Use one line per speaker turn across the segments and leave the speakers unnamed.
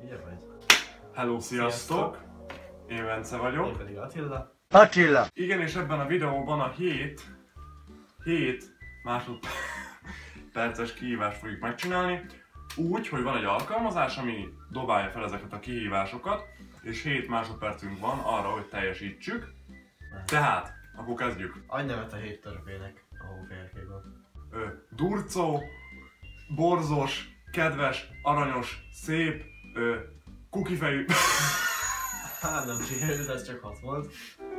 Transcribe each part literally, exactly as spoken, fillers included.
Ugye vagy?
Hello, sziasztok! sziasztok. Én Bence vagyok.
Én pedig Attila.
Attila!
Igen, és ebben a videóban a hét, hét másodperces kihívást fogjuk megcsinálni. Úgy, hogy van egy alkalmazás, ami dobálja fel ezeket a kihívásokat, és hét másodpercünk van arra, hogy teljesítsük. Tehát, akkor kezdjük.
Adj nevet a hét törpének a hófélkéből.
Durcó, borzos, kedves, aranyos, szép, ö, kukifejű.
Hát nem sikerült, ez csak hat volt.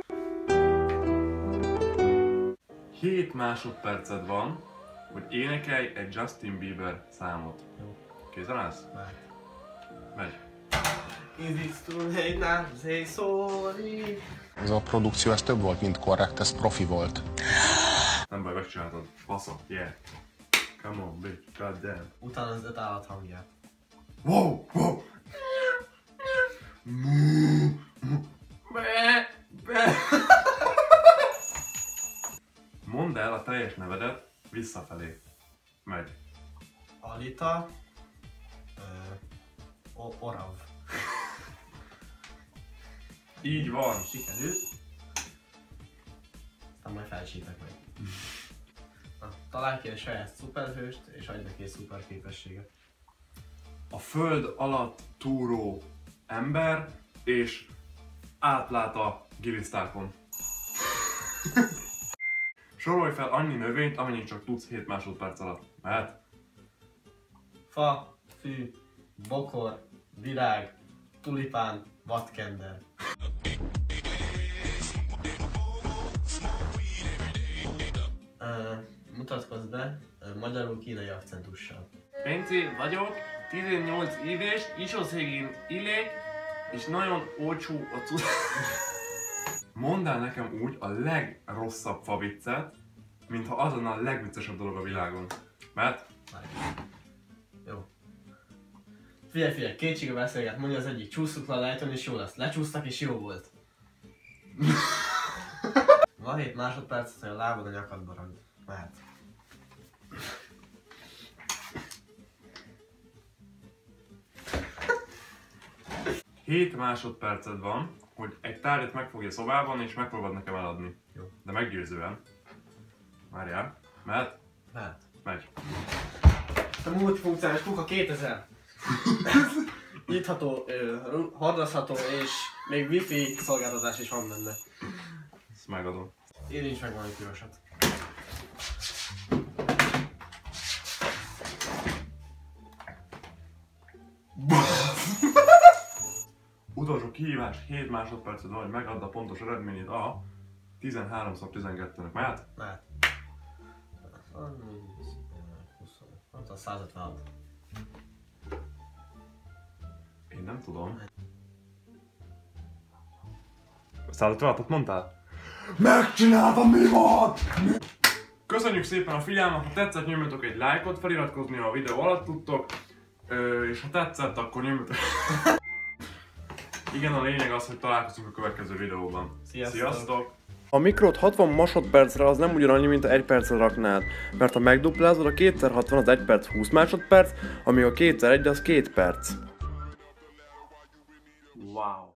hét másodperced van, hogy énekelj egy Justin Bieber számot.
Jó.
Készen állsz?
Már.
Megy.
Is it too late now to say sorry?
Ez a produkció, ez több volt, mint korrekt, ez profi volt.
Nem baj, megcsináltad. Baszom, yeah. Come on, bitch, goddamn.
Utána az öt állat hangját.
Wow, wow.
Be, be.
Mondd el a teljes nevedet visszafelé. Megy.
Alita. Ö, o, Orav.
Így van.
Sikerült. Aztán majd felcsípek meg. Na, találj ki egy saját szuperhőst, és adj neki egy szuper képességet.
A föld alatt túró ember, és átlát a gilisztákon. Sorolj fel annyi növényt, amennyit csak tudsz hét másodperc alatt. Mehet?
Fa, fű, bokor, virág, tulipán, vadkender. Uh, mutatkozz be uh, magyarul kínai akcentussal.
Bence vagyok, tizennyolc éves, Isoszegén élek, és nagyon olcsó a cucc.
Mondd el nekem úgy a legrosszabb faviccet, mintha az lenne a legviccesebb dolog a világon. Mert?
Jó. Figyelj, figyelj, kétsége beszélget, mondja az egyik, csúszunk le a lejtőn és jó lesz. Lecsúsztak és jó volt. Van hét másodperc, hogy a lábad a nyakadba ragd. Mehet.
hét másodperced van, hogy egy tárgyat megfogja szobában és megpróbáld nekem eladni.
Jó.
De meggyőzően. Várjál. Mehet?
Mehet.
Megy.
A multifunkciális kuka kétezer. Nyitható, ö, hordozható és még wifi szolgáltatás is van benne.
Ezt megadom.
Én is meg valami pirosat.
Utolsó kihívás, hét másodperced van, hogy megadd a pontos eredményét a tizenháromszor tizenkettőnek. Mehet?
Mehet. harminc, húsz, százötvenhat.
Én nem tudom. százötvenhatot mondtál? Megcsináltam, mi van? Köszönjük szépen a figyelmet, ha tetszett, nyomjatok egy lájkot, feliratkozni a videó alatt tudtok. Ö, és ha tetszett, akkor nyomjatok... Igen, a lényeg az, hogy találkozunk a következő videóban.
Sziasztok!
Sziasztok!
A mikrot hatvan másodpercre az nem ugyanannyi, mint egy percre raknád, mert ha megduplázod, a kétszer hatvan az egy perc húsz másodperc, ami a kétszer egy az két perc.
Wow!